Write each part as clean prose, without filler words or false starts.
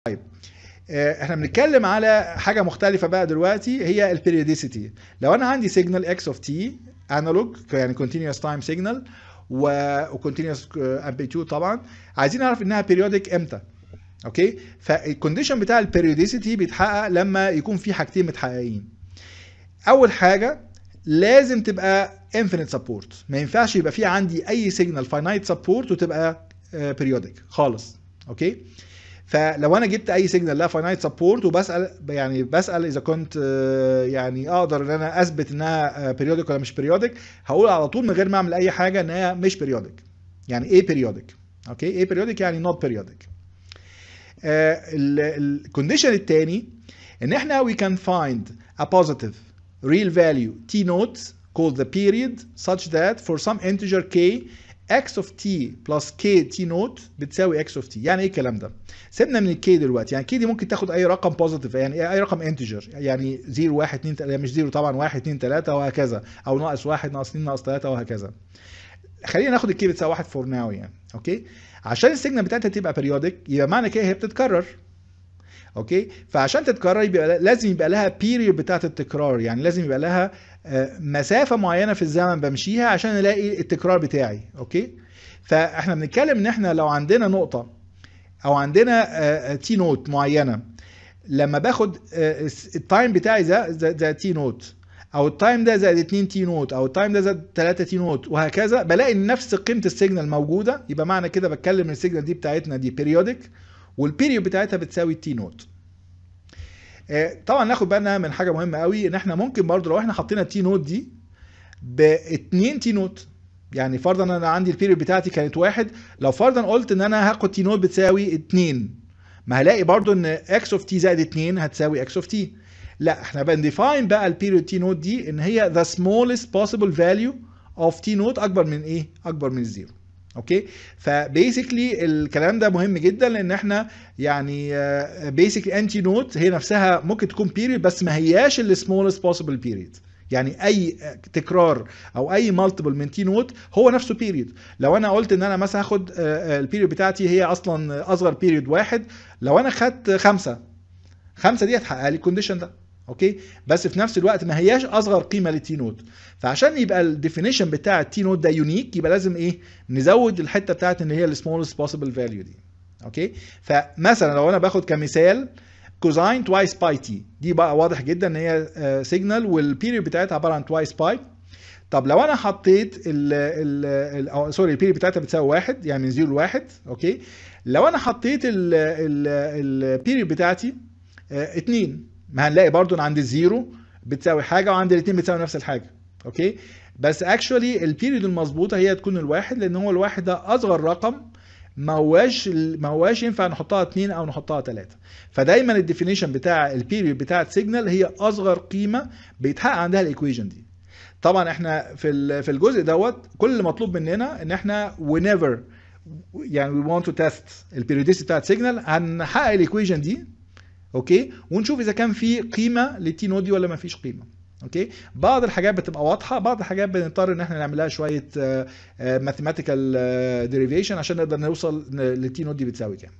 طيب احنا بنتكلم على حاجه مختلفه بقى دلوقتي، هي البيريوديسيتي. لو انا عندي سيجنال اكس اوف تي انالوج، يعني كونتينوس تايم سيجنال وكونتينوس امبليتيود، طبعا عايزين نعرف انها بيريودك امتى. اوكي، فالكونديشن بتاع البيريوديسيتي بيتحقق لما يكون في حاجتين متحققين. اول حاجه لازم تبقى انفينيت سبورت، ما ينفعش يبقى في عندي اي سيجنال فاينايت سبورت وتبقى بيريودك خالص. اوكي، فلو انا جبت اي سيجنال لها فاينايت سبورت وبسال، يعني بسال اذا كنت يعني اقدر ان انا اثبت انها بيريودك ولا مش بيريودك، هقول على طول من غير ما اعمل اي حاجه ان هي مش بيريودك. يعني ايه بيريودك؟ اوكي، ايه بيريودك يعني نوت بيريودك. الكونديشن الثاني ان احنا we can find a positive real value t naught called the period such that for some integer k x of t plus k t naught بتساوي x of t. يعني ايه الكلام ده؟ سيبنا من الكي دلوقتي، يعني كي دي ممكن تاخد اي رقم بوزيتيف، يعني اي رقم انتجر، يعني 0 1 2 3، مش 0 طبعا، 1 2 3 وهكذا، او ناقص 1 ناقص 2 ناقص 3 وهكذا. خلينا ناخد الكي بتساوي 1 فور ناو يعني. اوكي، عشان السيجنال بتاعتها تبقى بيريودك يبقى معنى كده هي بتتكرر. اوكي، فعشان تتكرر يبقى لازم يبقى لها بيريود بتاعت التكرار، يعني لازم يبقى لها مسافه معينه في الزمن بمشيها عشان الاقي التكرار بتاعي. اوكي، فاحنا بنتكلم ان احنا لو عندنا نقطه او عندنا تي نوت معينه، لما باخد التايم بتاعي ده تي نوت، او التايم ده زائد 2 تي نوت، او التايم ده زائد 3 تي نوت، وهكذا، بلاقي ان نفس قيمه السيجنال موجوده، يبقى معنى كده بتكلم ان السيجنال دي بتاعتنا دي بيريودك، والبيريود بتاعتها بتساوي التي نوت. طبعا ناخد بالنا من حاجه مهمه قوي، ان احنا ممكن برضو لو احنا حطينا التي نوت دي ب 2 تي نوت، يعني فرضا انا عندي البيريود بتاعتي كانت واحد، لو فرضا قلت ان انا هاخد تي نوت بتساوي 2، ما هلاقي برضو ان اكس اوف تي زائد 2 هتساوي اكس اوف تي. لا، احنا بنديفاين بقى البيريود تي نوت دي ان هي the smallest possible value of تي نوت اكبر من ايه؟ اكبر من الزيرو. اوكي، فبيسكلي الكلام ده مهم جدا، لان احنا يعني بيسكلي ان تي نوت هي نفسها ممكن تكون بيريود، بس ما هياش السمولست بوسيبل بيريود. يعني اي تكرار او اي مالتيبل من تي نوت هو نفسه بيريود. لو انا قلت ان انا مثلا هاخد البيريود بتاعتي هي اصلا اصغر بيريود واحد، لو انا خدت خمسة دي هتحقق لي الكونديشن ده. اوكي، بس في نفس الوقت ما هياش اصغر قيمه للتي نوت، فعشان يبقى الديفينيشن بتاع التي نوت ده يونيك يبقى لازم ايه؟ نزود الحته بتاعت ان هي السمولست بوسيبل فاليو دي. اوكي، فمثلا لو انا باخد كمثال كوزاين توايس باي تي، دي بقى واضح جدا ان هي سيجنال والبيريود بتاعتها عباره عن توايس باي. طب لو انا حطيت سوري، البيريود بتاعتها بتساوي واحد، يعني من 0 ل 1. اوكي، لو انا حطيت البيريود بتاعتي 2، ما هنلاقي برضو ان عند الزيرو بتساوي حاجه وعند الاثنين بتساوي نفس الحاجه. اوكي، بس اكشولي البيريود المظبوطه هي تكون الواحد، لان هو الواحد ده اصغر رقم، ما هواش ينفع نحطها 2 او نحطها 3. فدايما الديفينيشن بتاع البيريود بتاعت سيجنال هي اصغر قيمه بيتحقق عندها الايكويشن دي. طبعا احنا في الجزء دوت كل اللي مطلوب مننا ان احنا whenever يعني we want to test البيريوديسيتي بتاعت سيجنال هنحقق الايكويشن دي. اوكي، ونشوف اذا كان في قيمه للتي نود دي ولا ما فيش قيمه. اوكي، بعض الحاجات بتبقى واضحه، بعض الحاجات بنضطر ان احنا نعمل لها شويه ماثيماتيكال ديريفيشن عشان نقدر نوصل للتي نود دي بتساوي كام.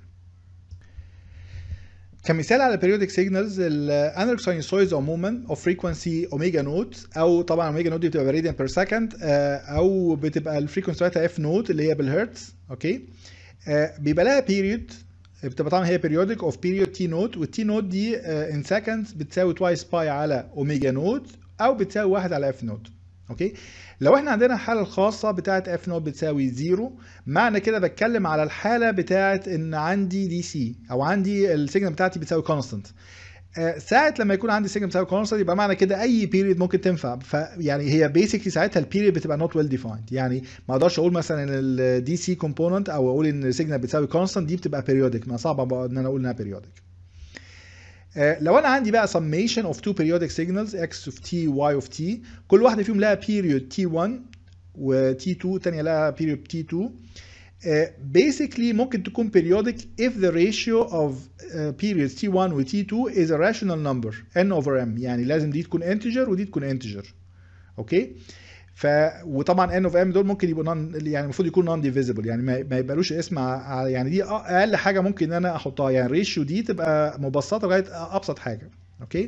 كمثال على periodic signals الانالوج ساينوسويدز عموما of frequency اوميجا نوت، او طبعا اوميجا نوت دي بتبقى راديان بير سكند، او بتبقى الفريكونسي بتاعتها اف نوت اللي هي بالهرتز. اوكي، بيبقى لها بيريود، بتبقى طبعا هي periodic of period t نوت، والتي نوت دي in seconds بتساوي twice باي على اوميجا نوت، او بتساوي 1 على اف نوت. اوكي، لو احنا عندنا الحاله الخاصه بتاعه اف نوت بتساوي 0، معنى كده بتكلم على الحاله بتاعه ان عندي دي سي، او عندي السيجنال بتاعتي بتساوي كونستنت. ساعه لما يكون عندي سيجنال بتساوي كونستنت يبقى معنى كده اي بيريد ممكن تنفع، فيعني هي بيسكلي ساعتها البيريد بتبقى نوت ويل ديفايند، يعني ما اقدرش اقول مثلا ان الدي سي كومبوننت او اقول ان السيجنال بتساوي كونستنت دي بتبقى بيريودك، ما صعب ان انا اقول انها بيريودك. لو انا عندي بقى summation of two periodic signals x of t y of t، كل واحده فيهم لها period t1 و t2 الثانيه لها period t2. basically ممكن تكون periodic if the ratio of periods t1 و t2 is a rational number n over m، يعني لازم دي تكون integer ودي تكون integer. اوكي، وطبعا ان اوف ام دول ممكن يبقوا يعني المفروض يكون نون ديفيزبل، يعني ما يبقالوش اسم يعني دي اقل حاجه ممكن ان انا احطها، يعني الريشيو دي تبقى مبسطه لغايه ابسط حاجه. اوكي،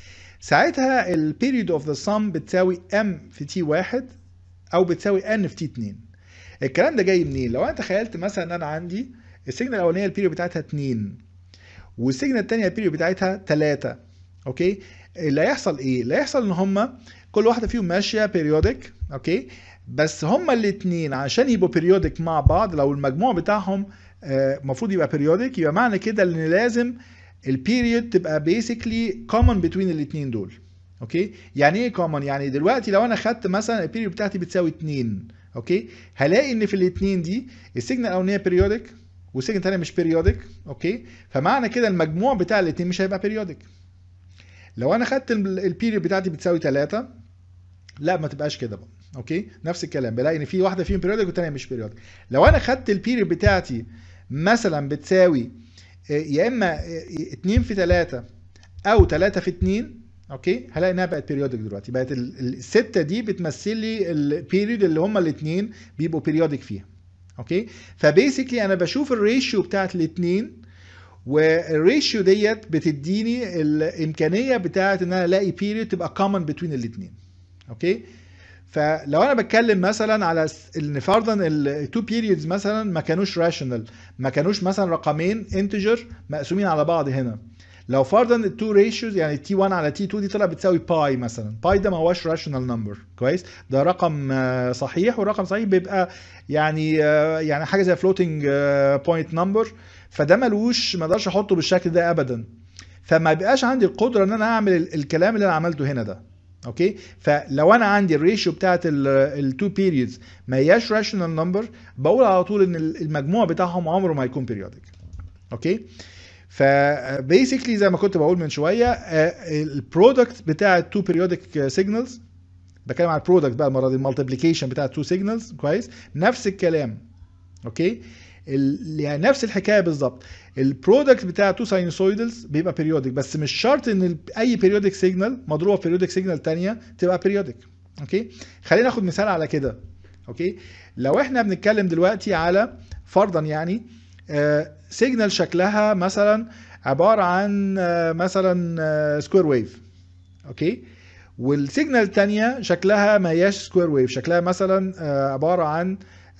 ساعتها البيريود اوف ذا سم بتساوي ام في تي 1 او بتساوي ان في تي 2. الكلام ده جاي منين؟ لو انا تخيلت مثلا ان انا عندي السيجنال الاولانيه البيريود بتاعتها 2 والسيجنال الثانيه البيريود بتاعتها 3. اوكي، اللي هيحصل ايه؟ اللي هيحصل ان هما كل واحده فيهم ماشيه بيريودك. اوكي، بس هما الاثنين عشان يبقوا بيريودك مع بعض، لو المجموع بتاعهم المفروض يبقى بيريودك، يبقى معنى كده ان لازم البيريود تبقى بيسكلي كومن بين الاثنين دول. اوكي، يعني ايه كومن؟ يعني دلوقتي لو انا خدت مثلا البيريود بتاعتي بتساوي 2، اوكي، هلاقي ان في الاثنين دي السيجنال الاولانيه بيريودك والسيجنال الثانيه مش بيريودك. اوكي، فمعنى كده المجموع بتاع الاثنين مش هيبقى بيريودك. لو انا خدت البيريود بتاعتي بتساوي 3، لا ما تبقاش كده بقى. اوكي، نفس الكلام، بلاقي ان في واحده فيهم بيريودك والثانيه مش بيريودك. لو انا خدت البيريود بتاعتي مثلا بتساوي يا اما 2 في 3 او 3 في 2، اوكي، هلاقي انها بقت بيريودك دلوقتي، بقت السته دي بتمثل لي البيريود اللي هما الاثنين بيبقوا بيريودك فيها. اوكي، فبيسكلي انا بشوف الريشيو بتاعت الاثنين، والريشيو ديت بتديني الامكانيه بتاعت ان انا الاقي بيريود تبقى كومن بين الاثنين. اوكي، فلو انا بتكلم مثلا على ان فرضا التو بيريودز مثلا ما كانوش راشونال، ما كانوش مثلا رقمين انتجر مقسومين على بعض هنا، لو فرضا التو ريشيوز يعني تي 1 على تي 2 دي طلع بتساوي باي مثلا، باي ده ما هوش راشونال نمبر، كويس، ده رقم صحيح، والرقم صحيح بيبقى يعني حاجه زي فلوتنج بوينت نمبر، فده ملوش، ما اقدرش احطه بالشكل ده ابدا، فما بيبقاش عندي القدره ان انا اعمل الكلام اللي انا عملته هنا ده. اوكي، فلو انا عندي الريشيو بتاعت التو بيريودز ما هياش راشونال نمبر، بقول على طول ان المجموع بتاعهم عمره ما هيكون بيريودك. اوكي، فبيسكلي زي ما كنت بقول من شويه، البرودكت بتاع التو بيريودك سيجنالز، بتكلم على البرودكت بقى المره دي، المالتيبليكيشن بتاع التو سيجنالز، كويس، نفس الكلام. اوكي، يعني نفس الحكايه بالظبط، البرودكت بتاع تو ساينوسويدلز بيبقى بيريودك، بس مش شرط ان اي بيريودك سيجنال مضروبه في بيريودك سيجنال ثانيه تبقى بيريودك. اوكي، خلينا ناخد مثال على كده. اوكي، لو احنا بنتكلم دلوقتي على فرضا يعني سيجنال شكلها مثلا عباره عن مثلا سكوير ويف. اوكي، والسيجنال الثانيه شكلها ما هياش سكوير ويف، شكلها مثلا عباره عن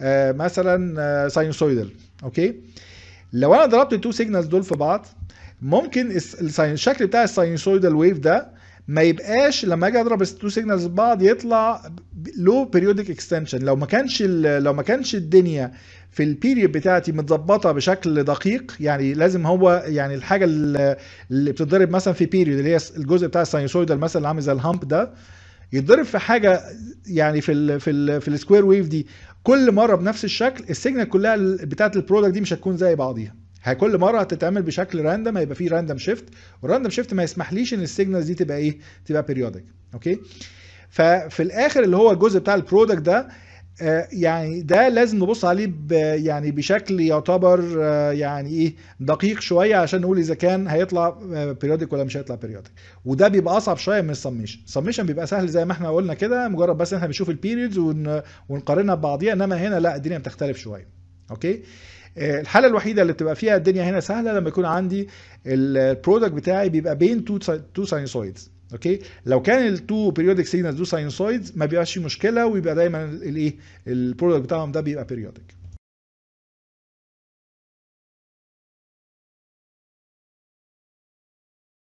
مثلا ساينوسويدال. اوكي، لو انا ضربت التو سيجنالز دول في بعض، ممكن الشكل بتاع الساينوسويدال ويف ده ما يبقاش لما اجي اضرب التو سيجنالز في بعض يطلع له بيريودك اكستنشن، لو ما كانش الدنيا في البيريود بتاعتي متظبطه بشكل دقيق، يعني لازم هو يعني الحاجه اللي بتتضرب مثلا في بيريود اللي هي الجزء بتاع الساينوسويدال مثلا اللي عامل زي الهامب ده، يتضرب في حاجه يعني في السكوير ويف دي كل مره بنفس الشكل، السيجنال كلها بتاعت البرودكت دي مش هتكون زي بعضيها، كل مره هتتعمل بشكل راندم، هيبقى فيه راندم شيفت، والراندم شيفت ما يسمحليش ان السيجنالز دي تبقى ايه، تبقى بيريودك. اوكي، ففي الاخر اللي هو الجزء بتاع البرودكت ده يعني ده لازم نبص عليه يعني بشكل يعتبر يعني ايه دقيق شويه عشان نقول اذا كان هيطلع بيريودك ولا مش هيطلع بيريودك، وده بيبقى اصعب شويه من السميشن. السميشن بيبقى سهل زي ما احنا قلنا كده، مجرد بس احنا بنشوف البيريودز ونقارنها ببعضيها، انما هنا لا، الدنيا بتختلف شويه. اوكي، الحاله الوحيده اللي بتبقى فيها الدنيا هنا سهله لما يكون عندي البرودكت بتاعي بيبقى بين تو ساينوسويدز. اوكي، لو كان التو بيريودك سيجنالز دو ساينوسويدز ما بيبقاش فيه مشكله، ويبقى دايما الايه البرودكت بتاعهم ده بيبقى بيريودك.